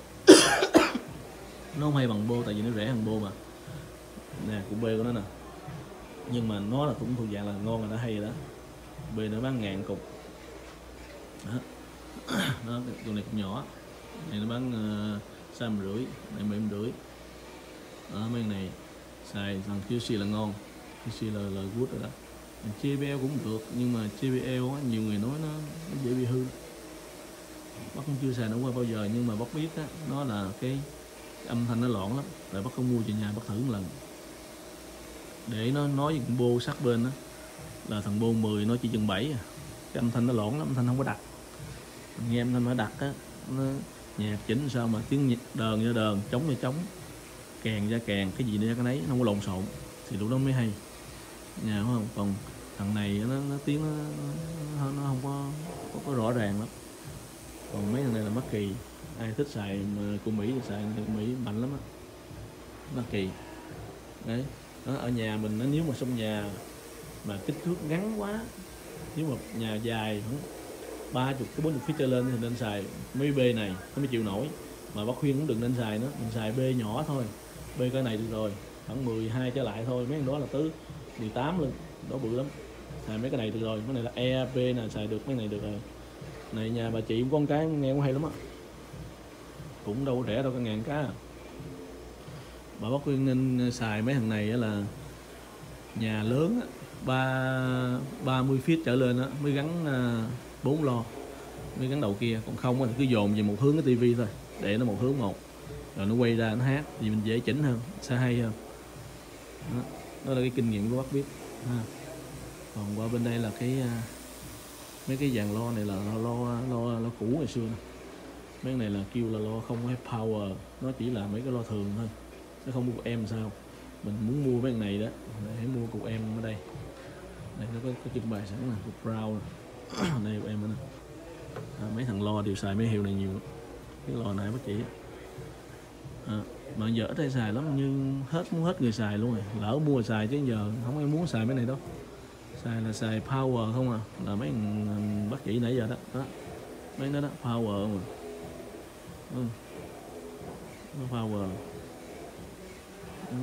Nó không hay bằng bô tại vì nó rẻ hơn bô mà. Nè cục B của nó nè, nhưng mà nó là cũng thuộc dạng là ngon rồi, nó hay rồi đó. B nó bán ngàn cục đó. Đó, con này cũng nhỏ, này nó bán uh, sáu trăm rưỡi, này bảy trăm rưỡi. Đó, mấy này xài thằng quy xê là ngon, quy xê là, là good rồi đó. jê bê lờ cũng được, nhưng mà jê bê lờ á, nhiều người nói nó, nó dễ bị hư. Bác cũng chưa xài nó qua bao giờ, nhưng mà bác biết á, nó là cái âm thanh nó loãng lắm. Tại bác không mua về nhà, bác thử một lần để nó nói với con bô sát bên đó là thằng bô mười nó chỉ chừng bảy à. Cái âm thanh nó loãng lắm, âm thanh không có đặc. Nghe âm thanh nó đặc á, nó nhạc chỉnh sao mà tiếng đờn ra đờn, trống ra trống, kèn ra kèn, cái gì ra cái nấy, nó không có lộn xộn thì lúc đó mới hay nhà, đúng không? Còn thằng này nó, nó tiếng nó, nó, nó không có, có có rõ ràng lắm. Còn mấy thằng này là mắc kỳ, ai thích xài mà của Mỹ thì xài của Mỹ mạnh lắm á, mắc kỳ đấy. Đó, ở nhà mình nó nếu mà trong nhà mà kích thước ngắn quá, nếu mà nhà dài ba chục cái bốn chục feet trở lên thì nên xài mấy B này nó mới chịu nổi. Mà bác khuyên cũng đừng nên xài nữa, mình xài B nhỏ thôi, B cái này được rồi, khoảng mười hai trở lại thôi. Mấy con đó là tới mười tám luôn, đó bự lắm. Xài mấy cái này được rồi, cái này là E, B nè, xài được mấy này được rồi. Này nhà bà chị cũng có con cái nghe cũng hay lắm á, cũng đâu rẻ đâu, cả ngàn cá à. Bà bác khuyên nên xài mấy thằng này là nhà lớn á, ba mươi feet trở lên á mới gắn bốn lo, mới gắn đầu kia. Còn không thì cứ dồn về một hướng cái tivi thôi, để nó một hướng một, rồi nó quay ra nó hát thì mình dễ chỉnh hơn, sẽ hay hơn. Đó, đó là cái kinh nghiệm của bác biết ha. Còn qua bên đây là cái mấy cái dàn lo này là lo lo lo cũ ngày xưa nè. Mấy này là kêu là lo không có power, nó chỉ là mấy cái lo thường thôi, nó không mua cục em sao. Mình muốn mua mấy cái này đó, hãy mua cục em ở đây. Đây nó có, có trưng bày sẵn là cục brown đây của em nữa nè. À, mấy thằng lo đều xài mấy hiệu này nhiều. Cái lò này bác chị à, mà giờ ít ai xài lắm, nhưng hết muốn hết người xài luôn rồi. Lỡ mua xài chứ giờ không ai muốn xài mấy này đâu. Xài là xài power không à, là mấy thằng bác chị nãy giờ đó, đó. Mấy nó đó power mà ừ. Nó power ừ.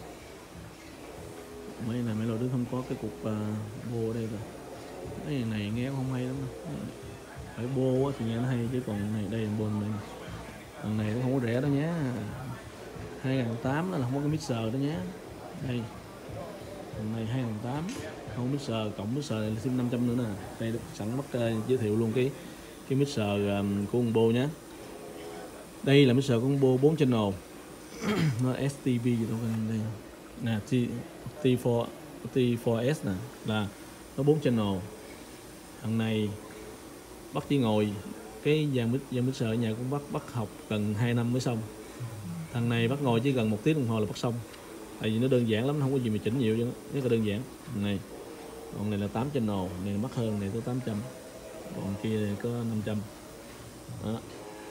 Mấy này mấy lô đứa không có cái cục uh, bô ở đây rồi. Cái này nghe không hay lắm đâu. Phải bô thì nghe nó hay, chứ còn này đây bô này, thằng này nó không có rẻ đó nhé, hai ngàn tám đó là không có cái mixer đó nhé. Đây thằng này hai ngàn tám, không mixer, cộng mixer này là thêm năm trăm nữa nè. Đây sẵn mất uh, giới thiệu luôn cái cái mixer um, của Combo nhé. Đây là mixer của Combo bốn channel. Nó ét tê bê gì đâu đây nè, T bốn T bốn S nè, là nó bốn channel. Thằng này bắt chỉ ngồi cái dàn mix dàn mixer ở nhà cũng bắt bắt học gần hai năm mới xong. Thằng này bắt ngồi chỉ gần một tiếng đồng hồ là bắt xong. Tại vì nó đơn giản lắm, không có gì mà chỉnh nhiều chứ, rất là đơn giản. Thằng này, còn này là tám channel, này mắc hơn, này tới tám trăm, còn kia có năm trăm. Đó.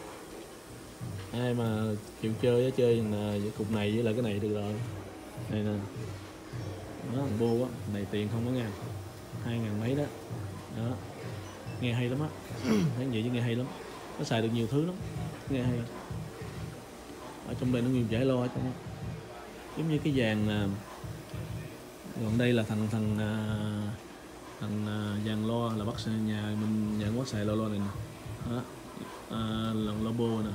Ai mà chịu chơi á, chơi là cục này với lại cái này được rồi. Này nè, đó thằng Bô á, này tiền không có ngàn, hai ngàn mấy đó. Đó, nghe hay lắm á, thấy vậy chứ nghe hay lắm, nó xài được nhiều thứ lắm, nghe hay. Ở trong đây nó nhiều giải lo ở trong đó. Giống như cái dàn là còn đây là thằng thằng thằng dàn lo là bắt nhà mình nhận bắt xài lo lo này nè. Đó, à, lần lobo nè,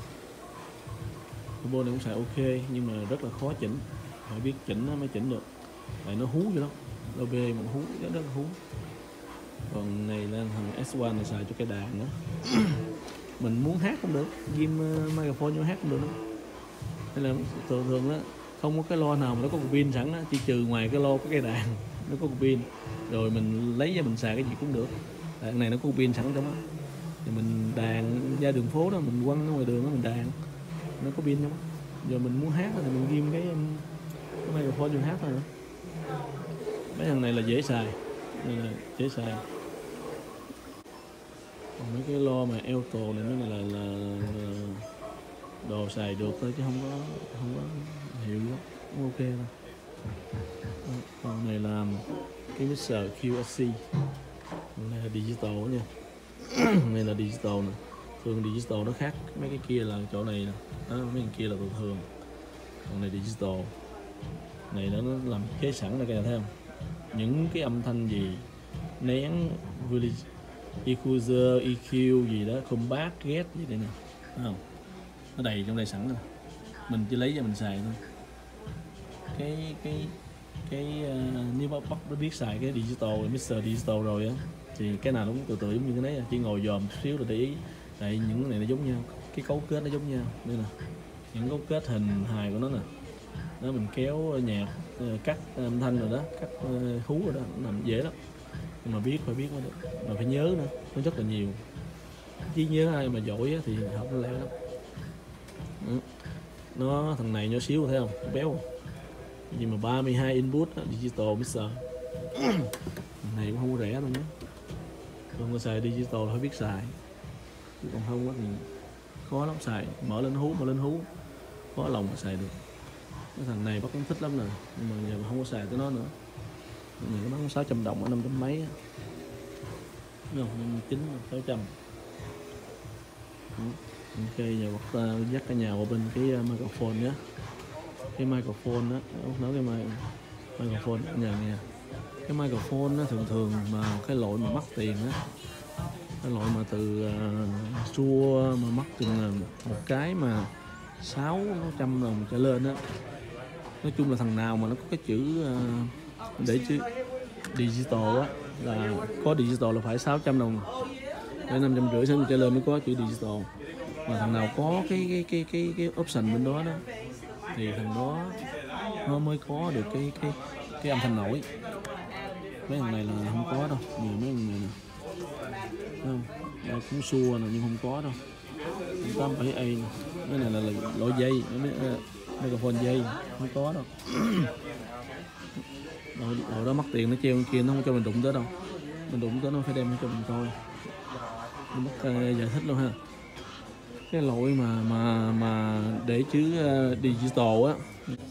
lobo này cũng xài ok nhưng mà rất là khó chỉnh, phải biết chỉnh nó mới chỉnh được, tại nó hú vậy đó, lobe mà hú rất là hú. Còn này là thằng ét một này xài cho cái đàn nữa. Mình muốn hát cũng được, ghim uh, microphone vô hát cũng được nữa. Nên là thường thường đó không có cái lo nào mà nó có cục pin sẵn á, chỉ trừ ngoài cái lo có cái đàn nó có cục pin, rồi mình lấy ra mình xài cái gì cũng được. Đàn này nó có cục pin sẵn trong đó, thì mình đàn ra đường phố đó, mình quăng ở ngoài đường đó mình đàn, nó có pin trong đó. Giờ mình muốn hát thì mình ghim cái, cái microphone vô hát thôi nữa. Mấy thằng này là dễ xài, này là dễ xài. Còn mấy cái lo mà Elto này nó là, là, là đồ xài được thôi chứ không có không có hiệu đó, cũng ok thôi. Còn này là cái mixer quy ét xê, này là digital nha. Này là digital nè, thường digital nó khác mấy cái kia là chỗ này nè, đó, mấy cái kia là thường. Còn này digital này nó, nó làm chế sẵn là cái này thấy không, những cái âm thanh gì nén, equalizer, e quy gì đó, compact, get gì đây nè, thấy không, nó đầy trong đây sẵn rồi, mình chỉ lấy ra mình xài thôi. Cái cái cái uh, nếu bắt bắt biết xài cái digital, mixer digital rồi á, thì cái nào nó cũng từ từ giống như cái đấy, chỉ ngồi dòm chút xíu rồi để ý. Tại những cái này nó giống nhau, cái cấu kết nó giống nhau, đây nè, những cấu kết hình hài của nó nè, đó mình kéo nhạc, cắt âm thanh rồi đó, cắt uh, hú rồi đó, nó làm dễ lắm. Nhưng mà biết phải biết mới được, mà phải nhớ nữa, nó rất là nhiều. Chỉ nhớ ai mà giỏi thì học nó leo lắm. Ừ. Nó thằng này nhỏ xíu thấy không, béo nhưng mà ba mươi hai input đó, digital mixer. Thằng này cũng không có rẻ đâu nhé, không có xài digital phải biết xài, chứ còn không có thì khó lắm xài, mở lên hú mở lên hú khó lòng mà xài được. Cái thằng này bác cũng thích lắm nè, nhưng mà giờ mà không có xài tới nó nữa. Nhà nó bán sáu trăm đồng ở năm trăm mấy, đúng không, chín sáu trăm. Ok, giờ bắt uh, dắt cả nhà qua bên cái uh, microphone nhé. Cái microphone đó, nói cái mic, microphone ở nhà nghe. Cái microphone nó thường thường mà cái loại mà mắc tiền á, cái loại mà từ uh, xua mà mắc chừng một cái mà sáu trăm đồng trở lên á. Nói chung là thằng nào mà nó có cái chữ uh, để chữ digital á, là có digital là phải sáu trăm đồng để năm trăm rưỡi trở lên mới có chữ digital. Mà thằng nào có cái cái cái cái cái option bên đó đó thì thằng đó nó mới có được cái cái cái âm thanh nổi. Mấy thằng này là không có đâu, nhiều mấy thằng này nè, không, đây cũng xua nè nhưng không có đâu. tám bảy A, cái này là, là loại dây, microphone dây không có đâu. Rồi, rồi đó mắc tiền nó treo kia nó không cho mình đụng tới đâu, mình đụng tới nó phải đem cho mình coi. Mình bắt uh, giải thích luôn ha. Cái loại mà mà mà để chữ uh, digital á,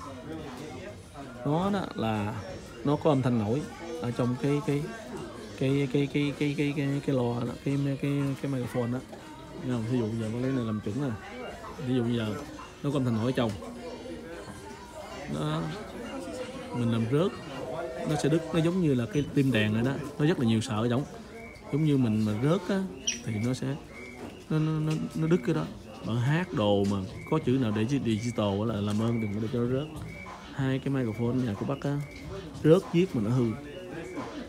nó đó là nó có âm thanh nổi ở trong cái cái cái cái cái cái cái cái cái lò đó, cái cái cái microphone đó. Không, ví dụ giờ con lấy này làm chuẩn nè, ví dụ giờ nó có âm thanh nổi ở trong nó, mình làm rớt nó sẽ đứt, nó giống như là cái tim đàn này đó, nó rất là nhiều sợ giống giống như mình mà rớt á thì nó sẽ nó nó nó, nó đứt cái đó. Bạn hát đồ mà có chữ nào để chữ digital là làm ơn đừng có để cho nó rớt. Hai cái microphone nhà của bác á, rớt giết mà nó hư,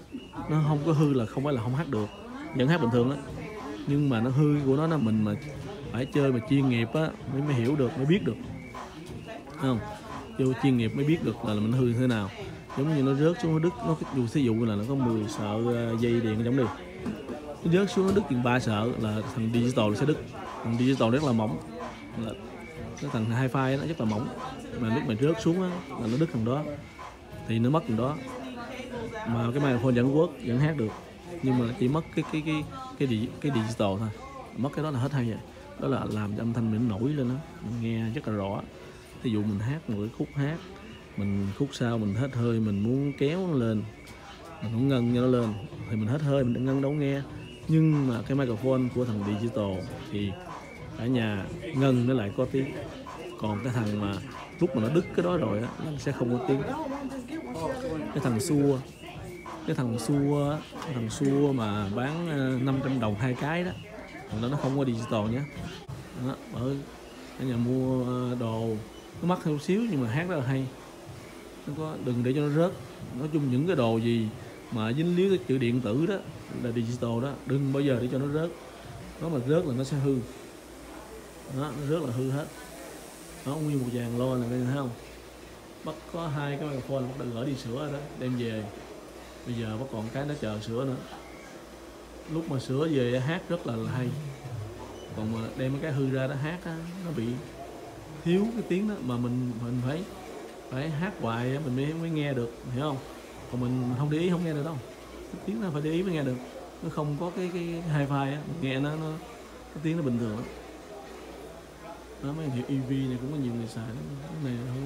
nó không có hư là không phải là không hát được, vẫn hát bình thường đó, nhưng mà nó hư của nó là mình mà phải chơi mà chuyên nghiệp á mới mới hiểu được, mới biết được, không chơi chuyên nghiệp mới biết được là, là mình hư như thế nào. Giống như nó rớt xuống nó đứt, nó dù ví dụ là nó có mười sợi dây điện giống đi, nó rớt xuống nó đứt chừng ba sợi là thằng digital nó sẽ đứt. Thằng digital rất là mỏng, là cái thằng hi-fi nó rất là mỏng, mà lúc mà rớt xuống á là nó đứt thằng đó thì nó mất thằng đó. Mà cái microphone vẫn work, vẫn hát được, nhưng mà chỉ mất cái cái cái cái cái, cái digital thôi, mất cái đó là hết hay rồi. Đó là làm cho âm thanh mình nổi lên đó, mình nghe rất là rõ. Ví dụ mình hát một cái khúc hát, mình khúc sau mình hết hơi, mình muốn kéo nó lên, mình muốn ngân cho nó lên thì mình hết hơi, mình đừng ngân đâu nghe. Nhưng mà cái microphone của thằng digital thì cả nhà ngân nó lại có tiếng, còn cái thằng mà lúc mà nó đứt cái đó rồi á nó sẽ không có tiếng. Cái thằng xua cái thằng xua cái thằng xua mà bán năm trăm đồng hai cái đó, thằng đó nó không có digital nhé. Đó, bởi cả nhà mua đồ nó mắc hơn xíu nhưng mà hát rất là hay. Nó có, đừng để cho nó rớt. Nói chung những cái đồ gì mà dính líu cái chữ điện tử đó là digital đó, đừng bao giờ để cho nó rớt. Nó mà rớt là nó sẽ hư. Đó, nó rớt là hư hết. Nó nguyên một dàn lo là thấy không? Bắt có hai cái microphone bắt đã gửi đi sửa rồi đó, đem về. Bây giờ bắt còn cái nó chờ sửa nữa. Lúc mà sửa về hát rất là, là hay. Còn mà đem cái hư ra đó hát á, nó bị thiếu cái tiếng đó mà mình mình phải phải hát hoài mình mới mới nghe được, hiểu không? Còn mình không để ý không nghe được đâu. Cái tiếng nó phải để ý mới nghe được. Nó không có cái cái, cái hi-fi á, nghe nó nó cái tiếng nó bình thường đó. Đó, mấy hiệu e vê này cũng có nhiều người xài đó. Cái này hơi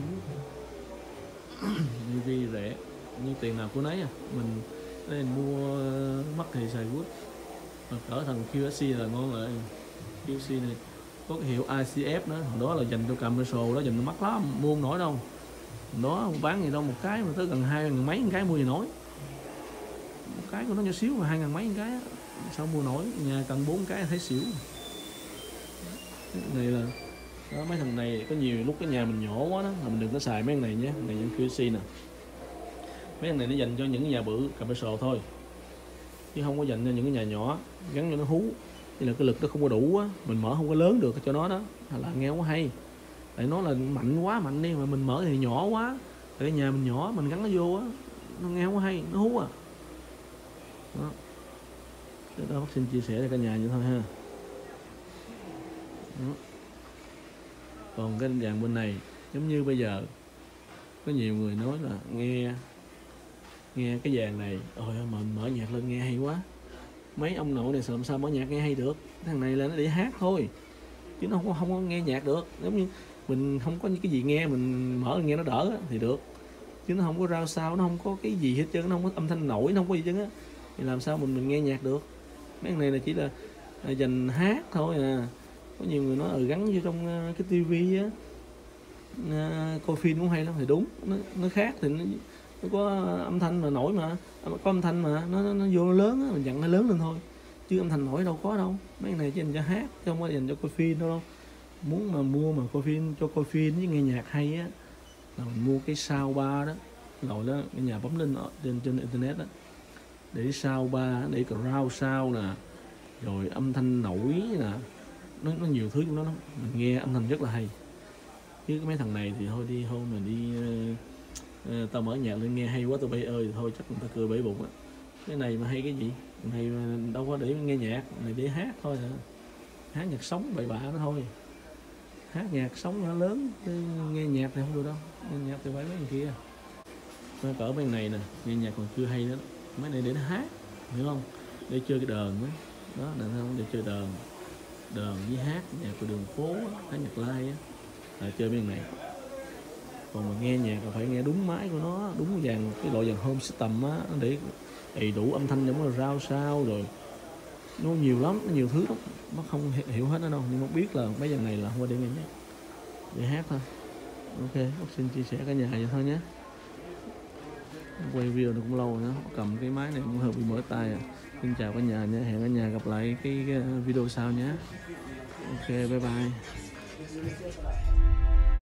e vê rẻ, nhưng tiền nào của nấy à. Mình đây mua mắc thì xài Wood. Mà cỡ thằng quy ét xê là ngon rồi. quy ét xê này có cái hiệu i xê ép nữa, hồi đó là dành cho commercial đó, dành cho mắc lắm, mua không nổi đâu. Hồi đó bán gì đâu, một cái mà tới gần hai ngàn mấy một cái mua gì nổi. Một cái của nó nhỏ xíu mà hai ngàn mấy một cái á, sao mua nổi, nhà cần bốn cái thấy xỉu. Cái này là đó, mấy thằng này có nhiều lúc cái nhà mình nhỏ quá đó là mình đừng có xài mấy thằng này nhé. Này những quy ét xê nè, mấy thằng này nó dành cho những nhà bự commercial thôi, chứ không có dành cho những cái nhà nhỏ gắn cho nó hú. Như là cái lực nó không có đủ á, mình mở không có lớn được cho nó đó, là nghe không có hay. Tại nó là mạnh quá, mạnh đi mà mình mở thì nhỏ quá, tại cái nhà mình nhỏ mình gắn nó vô á, nó nghe không có hay, nó hú à. Đó, cái đó bác xin chia sẻ cho cả nhà vậy thôi ha. Đó. Còn cái dàn bên này giống như bây giờ có nhiều người nói là nghe nghe cái dàn này ôi mình mở nhạc lên nghe hay quá, mấy ông nội này làm sao mở nhạc nghe hay được. Thằng này là nó để hát thôi chứ nó không có, không có nghe nhạc được. Giống như mình không có những cái gì nghe, mình mở nghe nó đỡ thì được, chứ nó không có rao sao, nó không có cái gì hết trơn, nó không có âm thanh nổi, nó không có gì hết á, thì làm sao mình mình nghe nhạc được. Mấy thằng này là chỉ là, là dành hát thôi à. Có nhiều người nói ừ, gắn vô trong cái tivi á, à, coi phim cũng hay lắm, thì đúng, nó, nó khác thì nó, nó có âm thanh mà nổi mà, có âm thanh mà nó nó, nó vô nó lớn á, mình dặn nó lớn lên thôi, chứ âm thanh nổi đâu có đâu. Mấy cái này chỉ dành cho hát chứ không có dành cho coi phim đâu đâu. Muốn mà mua mà coi phim cho coi phim với nghe nhạc hay á là mình mua cái soundbar đó, rồi đó cái nhà bấm lên trên trên internet đó, để soundbar, để crowd sound nè, rồi âm thanh nổi nè, nó, nó nhiều thứ của nó, mình nghe âm thanh rất là hay. Chứ mấy thằng này thì thôi đi hôm mà đi uh, uh, tao mở nhạc lên nghe hay quá tụi bay ơi, thôi chắc người ta cười bể bụng á. Cái này mà hay cái gì, cái này mà đâu có để nghe nhạc, này để hát thôi hả? Hát nhạc sống bậy bạ nó thôi, hát nhạc sống nó lớn chứ nghe nhạc thì không được đâu. Nghe nhạc thì phải mấy thằng kia. Nó cỡ mấy này nè, nghe nhạc còn chưa hay nữa, mấy này để nó hát, hiểu không? Để chơi cái đờn đó, đó là không, để chơi đờn, đờn với hát nhạc của đường phố, hát nhạc live á, là chơi bên này. Còn mà nghe nhạc là phải nghe đúng máy của nó, đúng dàn cái loại dàn home system á, để đầy đủ âm thanh giống là rao sao, rồi nó nhiều lắm, nó nhiều thứ lắm, nó không hiểu hết nó đâu, nhưng mà biết là mấy dàn này là không có để nghe nhạc, để hát thôi. Ok, bác xin chia sẻ cả nhà vậy thôi nhé. Quay video được cũng lâu rồi đó, cầm cái máy này cũng hơi bị mỏi tay à. Xin chào cả nhà nhé, hẹn cả nhà gặp lại cái video sau nhé. Ok, bye bye.